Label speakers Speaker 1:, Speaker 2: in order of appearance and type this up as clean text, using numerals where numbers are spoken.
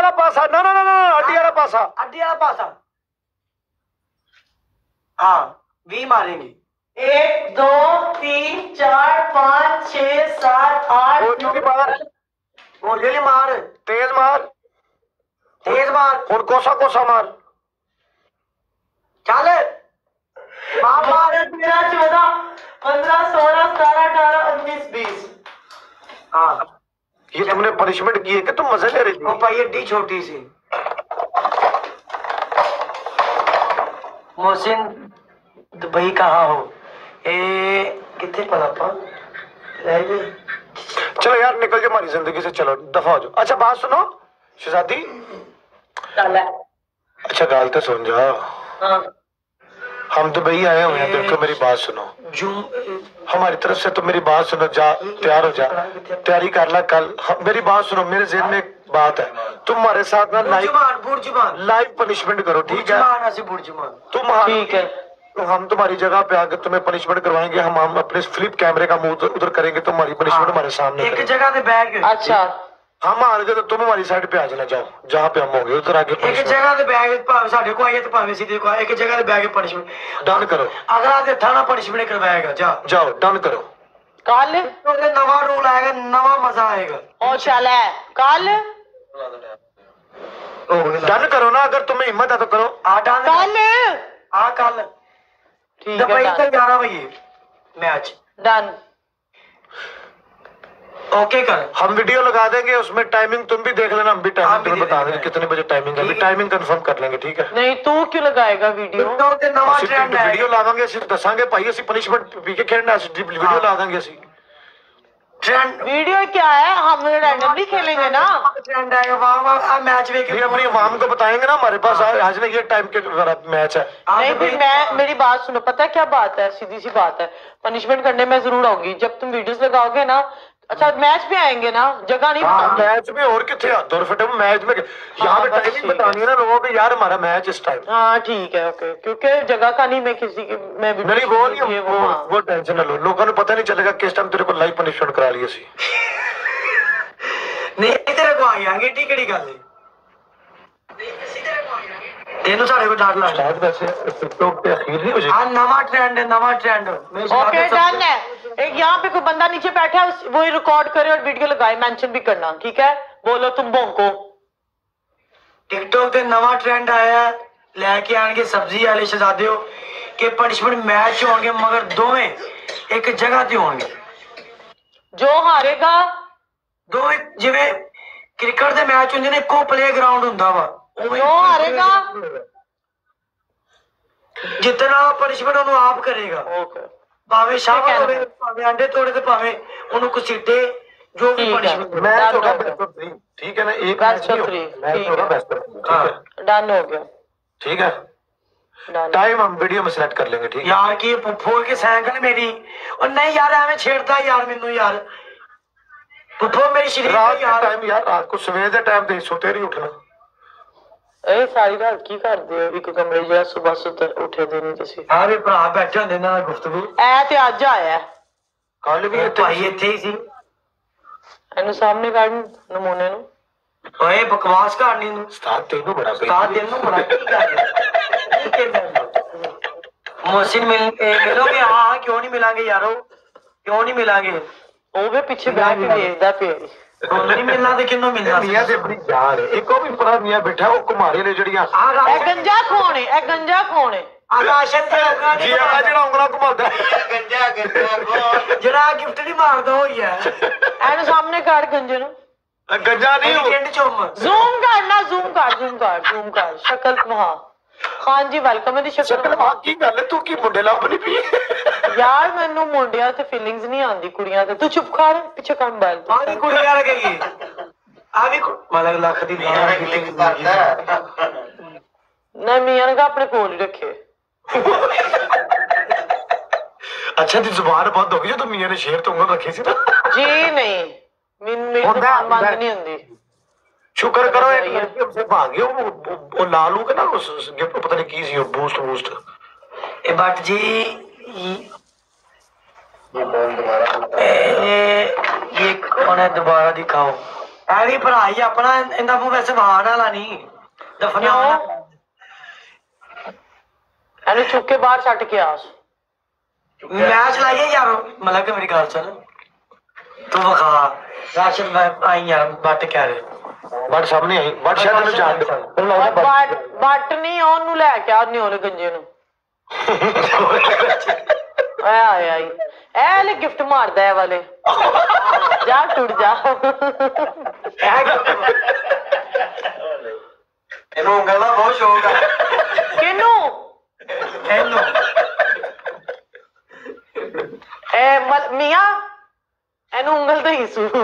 Speaker 1: वाला पासा ना ना ना ना अड्डी वाला पासा
Speaker 2: अड्डी वाला पासा हाँ 20 मारेंगे 1 2 3 4 5 6 7 8 9 मार
Speaker 1: तेज मार हुण कोसा कोसा मार
Speaker 2: चल मार 13 14 15 16 17 18 19 20 हाँ
Speaker 1: ये तुमने पनिशमेंट की है कि तुम मजे ले रही थी
Speaker 2: भाई एड्डी छोटी सी मोहसिन दुबई कहाँ हो ए कितने पलापा
Speaker 1: चलो यार निकल जाओ हमारी जिंदगी से चलो दफा हो जाओ अच्छा बात सुनो शहजादी अच्छा गाल तो सुन जाओ
Speaker 2: हाँ
Speaker 1: हम दुबई आए हुए हैं देखो मेरी बात सुनो हमारी तरफ से तो मेरी बात सुनो जा तैयार हो जा तैयारी कर ला कल मेरी बात सुनो मेरे जेहन में एक बात है तुम हमारे साथ ना लाइव पनिशमेंट करो ठीक है तुम ठीक है हम तुम्हारी जगह पे आकर तुम्हें पनिशमेंट करवाएंगे हम अपने फ्लिप कैमरे का मुंह उधर करेंगे तुम्हारी पनिशमेंट हमारे सामने
Speaker 2: एक जगह पे बैग
Speaker 3: अच्छा
Speaker 1: हम आ गए तो तुम हमारी साइड पे आ जाना जाओ जहाँ पे हम होंगे उधर आके
Speaker 2: एक जगह ते बैग साडे को आइए तो भावे सीधे को एक जगह ते बैग पनिशमेंट
Speaker 1: डन करो
Speaker 2: अगर आते थाना पनिशमेंट करवाएगा
Speaker 1: जाओ डन करो
Speaker 3: कल
Speaker 2: तो नवा रूल आएगा नवा मजा आएगा
Speaker 3: और चल है कल
Speaker 1: डन करो ना अगर तुम्हें हिम्मत है तो करो
Speaker 2: कल
Speaker 3: ठीक है
Speaker 2: दुबई से 11 बजे मैच
Speaker 3: डन
Speaker 2: ओके कर
Speaker 1: हम वीडियो लगा देंगे उसमें टाइमिंग तुम भी देख लेना हम भी टाइमिंग तुम्हें बता देंगे कितने बजे टाइमिंग है टाइमिंग कंफर्म कर लेंगे ठीक है
Speaker 3: नहीं तू क्यों लगाएगा वीडियो
Speaker 2: नवा ट्रेंड है
Speaker 1: वीडियो लावांगे ਅਸੀਂ ਦੱਸਾਂਗੇ ਭਾਈ ਅਸੀਂ ਪਨਿਸ਼ਮੈਂਟ ਪੀ ਕੇ ਖੇਡਣਾ ਅਸੀਂ वीडियो ਲਾਵਾਂਗੇ ਅਸੀਂ
Speaker 2: ट्रेंड
Speaker 3: वीडियो क्या है हम रैंडमली खेलेंगे ना
Speaker 2: ट्रेंड है वहां मैच देख
Speaker 1: नहीं अपनी आवाम को बताएंगे ना हमारे पास आज ना ये टाइम के मैच है
Speaker 3: नहीं फिर मैं मेरी बात सुनो पता है क्या बात है सीधी सी बात है पनिशमेंट करने में जरूर आऊंगी जब तुम वीडियोस लगाओगे ना अच्छा मैच भी आएंगे ना जगह नहीं
Speaker 1: मैच में और कितने दो रुपए मैच में यहाँ पे टाइमिंग बतानी है ना लोगों को यार हमारा मैच इस टाइम
Speaker 3: हाँ ठीक है ओके क्योंकि जगह का नहीं मैं किसी की मैं
Speaker 1: नहीं वो नहीं वो टेंशन ना लो लोगों को पता नहीं चलेगा किस टाइम तेरे को लाइव पनिशमेंट करा लिया सी
Speaker 2: नहीं तेरे को आ गया टिकड़ी गल तेनू साडे को डर लगदा
Speaker 1: शायद वैसे टिकटॉक पे अखीर नहीं हो जाएगी
Speaker 2: नवा ट्रेंड
Speaker 3: ओके डन है एक यहाँ पे कोई बंदा नीचे बैठा है वो ही रिकॉर्ड करे और वीडियो लगाए मेंशन भी करना ठीक है बोलो तुम भौंको
Speaker 2: टिकटॉक पे नवा ट्रेंड आया लेके आएंगे सब्जी वाले शहजादे के पनिशमेंट मैच होंगे मगर दोवें एक जगह ते होंगे
Speaker 3: जो हारेगा
Speaker 2: दोवें जिवें क्रिकेट दे मैच होंदे ने को प्ले ग्राउंड हुंदा वा
Speaker 3: जो हारेगा
Speaker 2: जितना पनिशमेंट उन्होंने आप करेगा
Speaker 3: ओके
Speaker 2: भावे शाबाश होवे भावे अंडे तोड़े ते भावे उन्होंने कुछ सीटे जो भी पनिशमेंट
Speaker 1: मैच होगा बेस्ट ऑफ 3 ठीक है ना एक
Speaker 3: बेस्ट ऑफ 3
Speaker 1: मैच होगा बेस्ट ऑफ 3 ठीक है
Speaker 3: डन हो गया
Speaker 1: ठीक है टाइम हम वीडियो में सिलेक्ट कर लेंगे ठीक है
Speaker 2: यार की फुफो के साइकिल मेरी और नहीं यार एवें छेड़ता यार मेनू यार फुफो मेरी शरीर
Speaker 1: रात का टाइम यार रात को सवेरे का टाइम दे सोते नहीं उठना
Speaker 3: ए सारी रात की कर दे एक कमरे जो सुबह सुते उठे देनी तुसी
Speaker 2: अरे भरा बैठे होंदे ना गुफ्तगू
Speaker 3: ए ते आज आया
Speaker 1: कल भी
Speaker 2: भाई ਇੱਥੇ ਹੀ ਸੀ
Speaker 3: ਇਹਨੂੰ ਸਾਹਮਣੇ ਕੱਢ ਨਮੂਨੇ ਨੂੰ
Speaker 2: ਓਏ ਬਕਵਾਸ ਕਰਨੀ ਨੂੰ
Speaker 1: ਉਸਤਾਦ ਤੈਨੂੰ ਬੜਾ
Speaker 2: ਉਸਤਾਦ ਤੈਨੂੰ ਬੜਾ ਕੀ ਕਰ मोहसिन मिलोगे हाँ क्यों नहीं मिलांगे यारो क्यों नहीं मिलांगे
Speaker 3: वो भी पीछे बैठ के देखदा पे
Speaker 2: नहीं मिलना तो किन्नों मिलना
Speaker 1: मियां से अपनी जान है एक और भी बड़ा मियां बैठा वो कुमारी ने जड़ियां
Speaker 3: ए गंजा कौन है ए गंजा कौन है
Speaker 2: आकाशन ते
Speaker 1: जी आ जेड़ा उंगला घुमाਉਂਦਾ
Speaker 2: गंजा को जरा गिफ्ट नहीं मारदा होई है
Speaker 3: ਇਹਨੂੰ ਸਾਹਮਣੇ ਕੱਢ ਗੰਜੇ ਨੂੰ
Speaker 1: गंजा नहीं
Speaker 2: टेंट चुम
Speaker 3: ਜ਼ੂਮ ਕਰਨਾ ਜ਼ੂਮ ਕਰ ਸ਼ਕਲ ਮਹਾ ਖਾਨ ਜੀ ਵੈਲਕਮ ਹੈ ਦੀ
Speaker 1: ਸ਼ਕਲ ਮਹਾ ਕੀ ਗੱਲ ਹੈ ਤੂੰ ਕੀ ਮੁੰਡੇ ਲੱਭ ਨਹੀਂ ਪਈ
Speaker 3: ਯਾਰ ਮੈਨੂੰ ਮੁੰਡਿਆਂ ਤੇ ਫੀਲਿੰਗਸ ਨਹੀਂ ਆਉਂਦੀ ਕੁੜੀਆਂ ਤੇ ਤੂੰ ਚੁੱਪ ਕਰ ਪਿੱਛੇ ਕੰਮ ਬੈਲ
Speaker 2: ਆ ਵੀ ਕੁੜੀਆਂ ਲੱਗੇਗੀ ਆ ਵੀ ਮਤਲਬ ਲੱਖ ਦੀ
Speaker 3: ਨਾ ਮੀਆਂ ਨੇ ਆਪਣੇ ਕੋਲ ਹੀ ਰੱਖੇ
Speaker 1: अच्छा ती जुबान बंद हो गई जो मियां ने शेर तो उंगल रखी सी ना
Speaker 3: जी नहीं मेरी जुबान बंद नहीं होती
Speaker 1: शुक्र करो एक लड़की हमसे भाग गई वो लालू के ना उस गिफ्ट पता नहीं की सी बूस्ट
Speaker 2: ए बट जी ये कौन है दोबारा दिखाओ ਐ ਵੀ ਭਰਾ ਹੀ ਆਪਣਾ ਇਹਦਾ ਮੂੰਹ ਵੈਸੇ ਵਹਾਣ ਵਾਲਾ ਨਹੀਂ ਦਫਨਾ
Speaker 3: ਇਹਨੂੰ ਚੁੱਕ ਕੇ ਬਾਹਰ ਛੱਡ ਕੇ ਆ
Speaker 2: मैच लाइए यार मतलब कि मेरी गल सुन तू वखा राशन आई यार बट क्या रे
Speaker 1: बट सामने आई बट शायद तेन जान दे
Speaker 3: ਬੱਟ ਨਹੀਂ ਉਹਨੂੰ ਲੈ ਕੇ ਆ ਨਿਓਲੇ ਗੰਜੇ ਨੂੰ ਆਏ ਆਏ ਇਹ ਲੈ ਗਿਫਟ ਮਾਰਦਾ ਹੈ ਵਾਲੇ ਜਾ ਟੁੱਟ ਜਾ
Speaker 2: ਇਹਨੂੰ ਉਂਗਲ ਦਾ ਬਹੁਤ ਸ਼ੌਕ ਆ
Speaker 3: ਕਿਨੂੰ
Speaker 2: ਇਹਨੂੰ
Speaker 3: ਮੀਆਂ ਇਹਨੂੰ ਉਂਗਲ ਤੇ ਹੀ ਸੂ